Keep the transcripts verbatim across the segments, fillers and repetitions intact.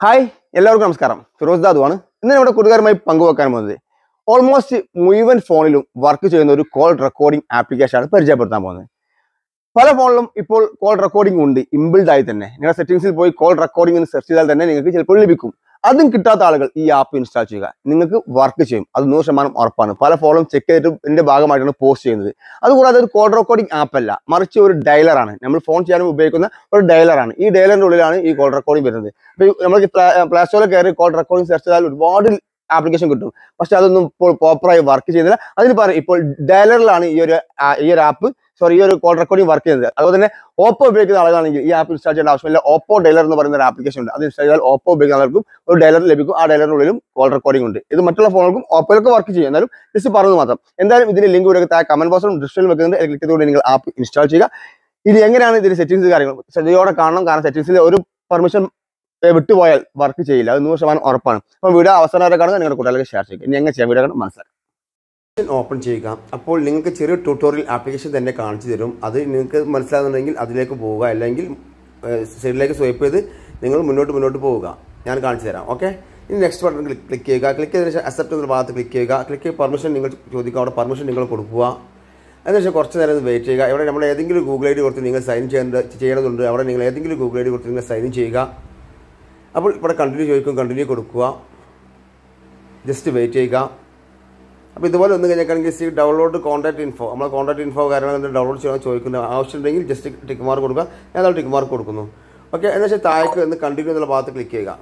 Hi എല്ലാവർക്കും നമസ്കാരം. ഫിറോസ് ദാദുവാണ്. ഇന്ന് നമ്മുടെ കൂട്ടുകാരുമായി പങ്കുവെക്കാൻ പോകുന്നത് ഓൾമോസ്റ്റ് മുഴുവൻ ഫോണിലും വർക്ക് ചെയ്യുന്ന ഒരു കോൾ റെക്കോർഡിംഗ് ആപ്ലിക്കേഷനാണ് പരിചയപ്പെടുത്താൻ പോകുന്നത്. പല ഫോണിലും ഇപ്പോൾ കോൾ റെക്കോർഡിംഗ് ഉണ്ട്, ഇൻബിൽഡ് ആയി തന്നെ. നിങ്ങളുടെ സെറ്റിംഗ്സിൽ പോയി കോൾ റെക്കോർഡിംഗ് എന്ന് സെർച്ച് ചെയ്താൽ തന്നെ നിങ്ങൾക്ക് ചിലപ്പോൾ ലഭിക്കും. അതും കിട്ടാത്ത ആളുകൾ ഈ ആപ്പ് ഇൻസ്റ്റാൾ ചെയ്യുക, നിങ്ങൾക്ക് വർക്ക് ചെയ്യും. അത് നൂറ് ശതമാനം ഉറപ്പാണ്. പല ഫോണും ചെക്ക് ചെയ്തിട്ട് ഇതിന്റെ ഭാഗമായിട്ടാണ് പോസ്റ്റ് ചെയ്യുന്നത്. അതുകൂടാതെ ഒരു കോൾ റെക്കോർഡിംഗ് ആപ്പ് അല്ല, മറിച്ച് ഒരു ഡയലറാണ്. നമ്മൾ ഫോൺ ചെയ്യാനും ഉപയോഗിക്കുന്ന ഒരു ഡയലറാണ്. ഈ ഡയലറിന്റെ ഉള്ളിലാണ് ഈ കോൾ റെക്കോർഡിംഗ് വരുന്നത്. അപ്പോൾ നമ്മൾ പ്ലേ സ്റ്റോറിൽ കയറി കോൾ റെക്കോർഡിംഗ് സെർച്ച് ചെയ്താൽ ഒരുപാട് ആപ്ലിക്കേഷൻ കിട്ടും. പക്ഷെ അതൊന്നും ഇപ്പോൾ പ്രോപ്പറായി വർക്ക് ചെയ്യുന്നില്ല. അതിന് പറയും ഇപ്പോൾ ഡയലറിലാണ് ഈ ഒരു ഈ ഒരു ആപ്പ് സോറി ഈ ഒരു കോൾ റെക്കോർഡിംഗ് വർക്ക് ചെയ്യുന്നത്. അതുപോലെ തന്നെ ഓപ്പോ ഉപയോഗിക്കുന്ന ആളുകളാണെങ്കിൽ ഈ ആപ്പ് ഇൻസ്റ്റാൾ ചെയ്യേണ്ട ആവശ്യമില്ല. ഓപ്പോ ഡയലർ എന്ന് പറയുന്ന ഒരു ആപ്ലിക്കേഷൻ ഉണ്ട്. അത് ഇൻസ്റ്റാൾ ചെയ്താൽ ഓപ്പോ ഉപയോഗിക്കുന്ന ആൾക്കും ഒരു ഡയലർ ലഭിക്കും. ആ ഡയലറിനുള്ളിലും കോൾ റെക്കോർഡിംഗ് ഉണ്ട്. ഇത് മറ്റുള്ള ഫോണുകൾക്കും ഓപ്പോയിലൊക്കെ വർക്ക് ചെയ്യും. എന്നാലും ജസ്റ്റ് പറഞ്ഞു മാത്രം. എന്തായാലും ഇതിന്റെ ലിങ്ക് ഇവിടെ താഴെ കമന്റ് ബോക്സിലും ഡിസ്ക്രിപ്ഷനിലും വെക്കുന്നുണ്ട്. ക്ലിക്ക് ചെയ്തുകൊണ്ട് നിങ്ങൾ ആപ്പ് ഇൻസ്റ്റാൾ ചെയ്യുക. ഇത് എങ്ങനെയാണ് ഇതിന്റെ സെറ്റിംഗ്സ് കാര്യങ്ങൾ ശ്രദ്ധയോടെ കാണണം. കാരണം സെറ്റിംഗ്സിൽ ഒരു പെർമിഷൻ വിട്ടുപോയാൽ വർക്ക് ചെയ്യില്ല. അത് നൂറ് ശതമാനം ഉറപ്പാണ്. അപ്പോൾ വീഡിയോ അവസാനം വരെ കാണുക, നിങ്ങളുടെ കൂട്ടുകാർക്ക് ഷെയർ ചെയ്യുക. ഇനി എങ്ങനെ ചെയ്യാം വീഡിയോ കാണാൻ മനസ്സിലാക്കാം. ഓപ്പൺ ചെയ്യുക. അപ്പോൾ നിങ്ങൾക്ക് ചെറിയ ട്യൂട്ടോറിയൽ ആപ്ലിക്കേഷൻ തന്നെ കാണിച്ചു തരും. അത് നിങ്ങൾക്ക് മനസ്സിലാകുന്നുണ്ടെങ്കിൽ അതിലേക്ക് പോവുക, അല്ലെങ്കിൽ സൈഡിലേക്ക് സ്വൈപ്പ് ചെയ്ത് നിങ്ങൾ മുന്നോട്ട് മുന്നോട്ട് പോവുക. ഞാൻ കാണിച്ചു തരാം. ഓക്കെ, ഇനി നെക്സ്റ്റ് ബട്ടൺ ക്ലിക്ക് ചെയ്യുക. ക്ലിക്ക് ചെയ്തതിന് ശേഷം അക്സെപ്റ്റ് എന്ന ഭാഗത്ത് ക്ലിക്ക് ചെയ്യുക. ക്ലിക്ക് ചെയ്ത് പെർമിഷൻ നിങ്ങൾ ചോദിക്കുക. അവിടെ പെർമിഷൻ നിങ്ങൾ കൊടുക്കുക. അതിനുശേഷം കുറച്ച് നേരം വെയിറ്റ് ചെയ്യുക. ഇവിടെ നമ്മൾ ഏതെങ്കിലും ഗൂഗിൾ ഐ ഡി കൊടുത്ത് നിങ്ങൾ സൈൻ ചെയ്യേണ്ട ചെയ്യേണ്ടതുണ്ട്. അവിടെ നിങ്ങൾ ഏതെങ്കിലും ഗൂഗിൾ ഐ ഡി കൊടുത്ത് നിങ്ങൾ സൈൻ ചെയ്യുക. അപ്പോൾ ഇവിടെ കണ്ടിന്യൂ ചോദിക്കും, കണ്ടിന്യൂ കൊടുക്കുക. ജസ്റ്റ് വെയിറ്റ് ചെയ്യുക. അപ്പോൾ ഇതുപോലെ ഒന്ന് കഴിഞ്ഞാൽ ഡൗൺലോഡ് കോൺടാക്ട് ഇൻഫോ, നമ്മൾ കോൺടാക്ട് ഇൻഫോ കാര്യങ്ങൾ ഡൗൺലോഡ് ചെയ്യാൻ ചോദിക്കുന്ന ആവശ്യമുണ്ടെങ്കിൽ ജസ്റ്റ് ടിക്ക് മാർക്ക് കൊടുക്കുക. ഞാൻ ടിക്ക് മാർക്ക് കൊടുക്കുന്നു. ഓക്കെ, എന്നുവെച്ചാൽ താഴേക്ക് ഒന്ന് കണ്ടിന്യൂ എന്നുള്ള ഭാഗത്ത് ക്ലിക്ക് ചെയ്യുക.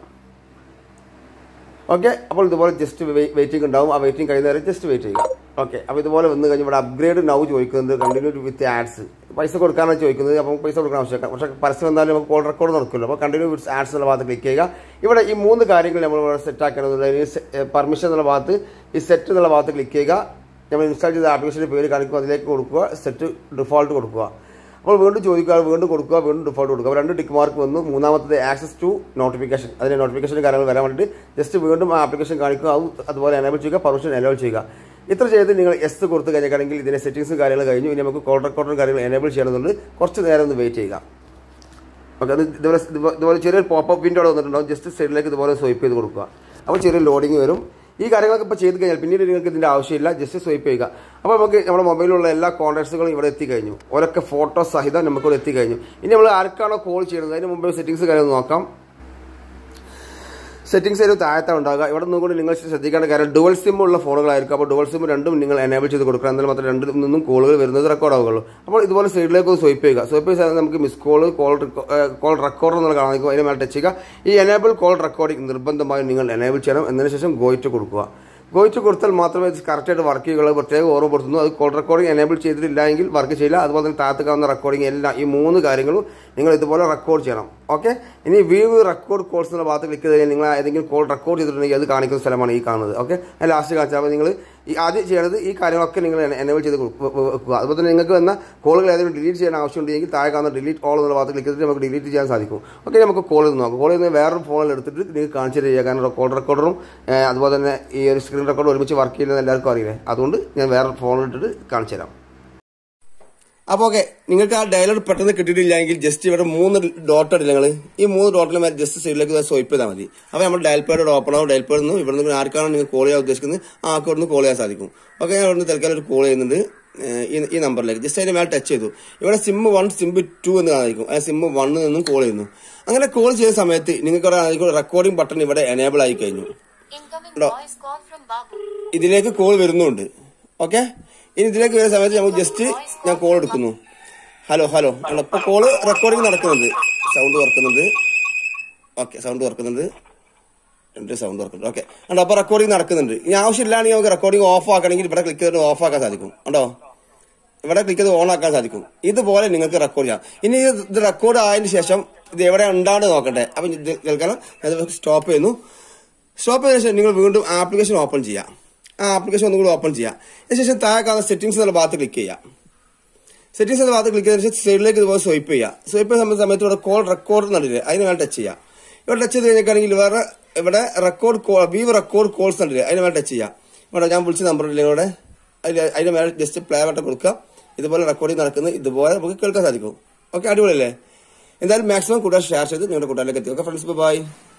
ഓക്കെ, അപ്പോൾ ഇതുപോലെ ജസ്റ്റ് വെയിറ്റിംഗ് ഉണ്ടാവും. ആ വെയിറ്റിംഗ് കഴിയുന്നവരെ ജസ്റ്റ് വെയിറ്റ് ചെയ്യുക. ഓക്കെ, അപ്പോൾ ഇതുപോലെ വന്ന് കഴിഞ്ഞ് ഇവിടെ അപ്ഗ്രേഡ് നൗ ചോദിക്കുന്നത് കണ്ടിന്യൂ വിത്ത് ആഡ്സ്. പൈസ കൊടുക്കാനാണ് ചോദിക്കുന്നത്. അപ്പോൾ പൈസ കൊടുക്കാൻ ആവശ്യമില്ല. പക്ഷേ പരസ്യം എന്തായാലും നമുക്ക് കോൾ റെക്കോർഡ് നടക്കില്ല. അപ്പോൾ കണ്ടിന്യൂ വിത്ത് ആഡ്സ് എന്നുള്ള ഭാഗത്ത് ക്ലിക്ക് ചെയ്യുക. ഇവിടെ ഈ മൂന്ന് കാര്യങ്ങൾ നമ്മൾ ഇവിടെ സെറ്റ് ആക്കേണ്ടത് പെർമിഷൻ എന്നുള്ള ഭാഗത്ത് ഈ സെറ്റ് എന്നുള്ള ഭാഗത്ത് ക്ലിക്ക് ചെയ്യുക. നമ്മൾ ഇൻസ്റ്റാൾ ചെയ്ത ആപ്ലിക്കേഷൻ്റെ പേര് കാണിക്കുക, അതിലേക്ക് കൊടുക്കുക. സെറ്റ് ഡിഫോൾട്ട് കൊടുക്കുക. അപ്പോൾ വീണ്ടും ചോദിക്കുക, വീണ്ടും കൊടുക്കുക, വീണ്ടും ഡിഫോൾട്ട് കൊടുക്കുക. അപ്പോൾ രണ്ട് ടിക്ക് മാർക്ക് വന്നു. മൂന്നാമത്തത് ആക്സസ് ടു നോട്ടിഫിക്കേഷൻ, അതിൻ്റെ നോട്ടിഫിക്കേഷൻ കാര്യങ്ങൾ വരാൻ വേണ്ടിയിട്ട് ജസ്റ്റ് വീണ്ടും ആ ആപ്ലിക്കേഷൻ കാണിക്കുക. അത് അതുപോലെ എനേബിൾ ചെയ്യുക, പെർമിഷൻ എനേബിൾ ചെയ്യുക. ഇത്ര ചെയ്ത് നിങ്ങൾ എസ് കൊടുത്ത് കഴിഞ്ഞാണെങ്കിൽ ഇതിൻ്റെ സെറ്റിംഗ്സും കാര്യങ്ങൾ കഴിഞ്ഞു. ഇനി നമുക്ക് കോൾ റെക്കോർഡും കാര്യങ്ങൾ എനേബിൾ ചെയ്യണമെന്നുണ്ട്. കുറച്ച് നേരം ഒന്ന് വെയിറ്റ് ചെയ്യുക. ഓക്കെ, അത് ഇതുപോലെ ഇതുപോലെ ചെറിയൊരു പോപ്പപ്പ് വിൻഡോ വന്നിട്ടുണ്ടാവും. ജസ്റ്റ് സൈഡിലേക്ക് ഇതുപോലെ സ്വൈപ്പ് ചെയ്ത് കൊടുക്കുക. അപ്പോൾ ചെറിയ ലോഡിങ് വരും. ഈ കാര്യങ്ങളൊക്കെ ഇപ്പോൾ ചെയ്ത് കഴിഞ്ഞാൽ പിന്നീട് നിങ്ങൾക്ക് ഇതിൻ്റെ ആവശ്യമില്ല. ജസ്റ്റ് സ്വൈപ്പ് ചെയ്യുക. അപ്പോൾ നമുക്ക് നമ്മുടെ മൊബൈലിലുള്ള എല്ലാ കോൺടാക്ട്സുകളും ഇവിടെ എത്തിക്കഴിഞ്ഞു. ഓരൊക്കെ ഫോട്ടോ സഹിതം നമുക്കിവിടെ എത്തിക്കഴിഞ്ഞു. ഇനി നമ്മൾ ആർക്കാണോ കോൾ ചെയ്യുന്നത് അതിന് മുമ്പ് സെറ്റിംഗ്സ് കാര്യം നോക്കാം. സെറ്റിംഗ്സ് ഒരു താഴത്താണ് ഉണ്ടാകുക. ഇവിടെ നിന്നുകൊണ്ട് നിങ്ങൾ ശ്രദ്ധിക്കേണ്ട കാര്യം ഡുവൽ സിം ഉള്ള ഫോണുകളായിരിക്കും. അപ്പോൾ ഡുവൽ സിം രണ്ടും നിങ്ങൾ എനേബിൾ ചെയ്ത് കൊടുക്കുക. എന്നാൽ മാത്രമേ രണ്ടിൽ നിന്നും കോളുകൾ വരുന്നത് റെക്കോർഡ് ആവുകയുള്ളൂ. അപ്പോൾ ഇതുപോലെ സൈഡിലേക്ക് സ്വൈപ്പ് ചെയ്യുക. സ്വൈപ്പ് ചെയ്താൽ നമുക്ക് miss call call call recorder എന്നുള്ള കാണാൻ നിൽക്കും. അതിന് മേലെ ടച്ച് ചെയ്യുക. ഈ എനേബിൾ കോൾ റെക്കോർഡിംഗ് നിർബന്ധമായും നിങ്ങൾ എനേബിൾ ചെയ്യണം. എന്നതിന് ശേഷം ഗോയിറ്റ് കൊടുക്കുക. ഗോയിറ്റ് കൊടുത്താൽ മാത്രമേ കറക്റ്റായിട്ട് വർക്ക് ചെയ്യുകയുള്ളൂ. പ്രത്യേകം ഓർമ്മപ്പെടുത്തുന്നു. അത് കോൾ റെക്കോർഡിംഗ് എനേബിൾ ചെയ്തിട്ടില്ല എങ്കിൽ വർക്ക് ചെയ്യില്ല. അതുപോലെ തന്നെ താഴത്തേക്കാവുന്ന റെക്കോർഡിംഗ് എല്ലാം ഈ മൂന്ന് കാര്യങ്ങളും നിങ്ങൾ ഇതുപോലെ റെക്കോർഡ് ചെയ്യണം. ഓക്കെ, ഇനി വ്യൂ റെക്കോർഡ് കോൾസ് എന്നുള്ള ഭാഗത്ത് ക്ലിക്ക് ചെയ്ത് കഴിഞ്ഞാൽ നിങ്ങൾ ഏതെങ്കിലും കോൾ റെക്കോർഡ് ചെയ്തിട്ടുണ്ടെങ്കിൽ അത് കാണിക്കുന്ന സ്ഥലമാണ് ഈ കാണുന്നത്. ഓക്കെ, ഞാൻ ലാസ്റ്റ് കാണിച്ചാൽ അപ്പോൾ നിങ്ങൾ ഈ ആദ്യം ചെയ്യേണ്ടത് ഈ കാര്യങ്ങളൊക്കെ നിങ്ങൾ എനേബിൾ ചെയ്ത് വെക്കുക. അതുപോലെ തന്നെ നിങ്ങൾക്ക് വന്ന കോളുകൾ ഏതെങ്കിലും ഡിലീറ്റ് ചെയ്യാൻ ആവശ്യമുണ്ടെങ്കിൽ താഴെ കാണുന്ന ഡിലീറ്റ് ഓൾ എന്നുള്ള ഭാഗത്ത് ക്ലിക്ക് ചെയ്തിട്ട് നമുക്ക് ഡിലീറ്റ് ചെയ്യാൻ സാധിക്കും. ഓക്കെ, നമുക്ക് കോൾ ചെയ്ത് നോക്കാം. കോൾ ചെയ്യുന്ന വേറൊരു ഫോണിൽ എടുത്തിട്ട് നിങ്ങൾക്ക് കാണിച്ചു തരിക. കാരണം കോൾ റെക്കോർഡറും അതുപോലെ തന്നെ ഈ ഒരു സ്ക്രീൻ റെക്കോർഡും ഒരുമിച്ച് വർക്ക് ചെയ്യുന്നത് എല്ലാവർക്കും അറിയില്ലേ. അതുകൊണ്ട് ഞാൻ വേറെ ഫോണിൽ ഇട്ടിട്ട് കാണിച്ചു തരാം. അപ്പോൾ ഓക്കെ, നിങ്ങൾക്ക് ആ ഡയലർ പെട്ടെന്ന് കിട്ടിയിട്ടില്ലെങ്കിൽ ജസ്റ്റ് ഇവിടെ മൂന്ന് ഡോട്ട് ഇടില്ല. നിങ്ങൾ ഈ മൂന്ന് ഡോട്ടിന് മേലെ ജസ്റ്റ് സൈഡിലേക്ക് സ്വൈപ്പ് ചെയ്താൽ മതി. അപ്പോൾ നമ്മൾ ഡയൽ പാഡ് ഓപ്പൺ ആവും. ഡയൽ പാഡ് നിന്ന് ഇവിടെ നിന്ന് ആർക്കാണ് നിങ്ങൾ കോൾ ചെയ്യാൻ ഉദ്ദേശിക്കുന്നത് ആ ആൾക്ക് ഇവിടെ നിന്ന് കോൾ ചെയ്യാൻ സാധിക്കും. ഓക്കെ, ഞാൻ ഇവിടെ നിന്ന് തൽക്കാലം ഒരു കോൾ ചെയ്യുന്നുണ്ട് ഈ നമ്പറിലേക്ക്. ജസ്റ്റ് അതിന് മേലെ ടച്ച് ചെയ്തു. ഇവിടെ സിം വൺ സിം ടു എന്ന് കാണിക്കും. ആ സിം വണ്ണിൽ നിന്നും കോൾ ചെയ്യുന്നു. അങ്ങനെ കോൾ ചെയ്യുന്ന സമയത്ത് നിങ്ങൾക്ക് റെക്കോർഡിംഗ് ബട്ടൺ ഇവിടെ എനേബിൾ ആയി കഴിഞ്ഞു. ഇതിലേക്ക് കോൾ വരുന്നുണ്ട്. ഓക്കെ, ഇനി ഇതിലേക്ക് വരുന്ന സമയത്ത് നമുക്ക് ജസ്റ്റ് ഞാൻ കോൾ എടുക്കുന്നു. ഹലോ ഹലോ ഇപ്പൊ കോള് റെക്കോർഡിംഗ് നടക്കുന്നുണ്ട്. സൗണ്ട് വർക്കുന്നുണ്ട്. ഓക്കെ, സൗണ്ട് വർക്കുന്നുണ്ട്. രണ്ട് സൗണ്ട് വർക്കുന്നുണ്ട്. ഓക്കെ, ഉണ്ടോ? അപ്പൊ റെക്കോർഡിംഗ് നടക്കുന്നുണ്ട്. ഇനി ആവശ്യമില്ലാണെങ്കിൽ നമുക്ക് റെക്കോർഡിംഗ് ഓഫ് ആക്കണമെങ്കിൽ ഇവിടെ ക്ലിക്ക് ചെയ്തിട്ട് ഓഫ് ആക്കാൻ സാധിക്കും. ഉണ്ടോ? ഇവിടെ ക്ലിക്ക് ചെയ്ത് ഓൺ ആക്കാൻ സാധിക്കും. ഇതുപോലെ നിങ്ങൾക്ക് റെക്കോർഡ് ചെയ്യാം. ഇനി ഇത് റെക്കോർഡ് ആയതിനു ശേഷം ഇത് എവിടെ ഉണ്ടാണ്ട് നോക്കട്ടെ. അപ്പൊ കേൾക്കണം, സ്റ്റോപ്പ് ചെയ്യുന്നു. സ്റ്റോപ്പ് ചെയ്തതിനു ശേഷം നിങ്ങൾ വീണ്ടും ആപ്ലിക്കേഷൻ ഓപ്പൺ ചെയ്യാം. ആ ആപ്ലിക്കേഷൻ ഒന്നും കൂടി ഓപ്പൺ ചെയ്യാം. അതിനുശേഷം താഴെ കാണുന്ന സെറ്റിംഗ്സ് എന്നുള്ള ഭാഗത്ത് ക്ലിക്ക് ചെയ്യാം. സെറ്റിംഗ്സ് എന്ന ഭാഗത്ത് ക്ലിക്ക് ചെയ്തതിനു ശേഷം സൈഡിലേക്ക് ഇതുപോലെ സ്വൈപ്പ് ചെയ്യുക. സ്വൈപ്പ് ചെയ്യുന്ന സമയത്ത് ഇവിടെ കോൾ റെക്കോർഡ് എന്നുണ്ടല്ലേ, അതിന് മേലെ ടച്ച് ചെയ്യുക. ഇവിടെ ടച്ച് ചെയ്ത് കഴിഞ്ഞാൽ വേറെ ഇവിടെ record call view record calls ഉണ്ടല്ലേ, അതിന് മേലെ ടച്ച് ചെയ്യുക. ഇവിടെ ഞാൻ വിളിച്ച നമ്പർ ഇല്ലേ ഇവിടെ അതിൽ അതിന് മേലെ ജസ്റ്റ് പ്ലേ ബട്ടൺ കൊടുക്കുക. ഇതുപോലെ റെക്കോർഡിംഗ് നടക്കുന്നത് ഇതുപോലെ നമുക്ക് കേൾക്കാൻ സാധിക്കും. ഓക്കെ, അടിപൊളിയല്ലേ? എന്തായാലും മാക്സിമം കൂട്ടുകാർ ഷെയർ ചെയ്ത് നിങ്ങളുടെ കൂട്ടുകാരിലേക്ക് എത്തി. Okay friends, by.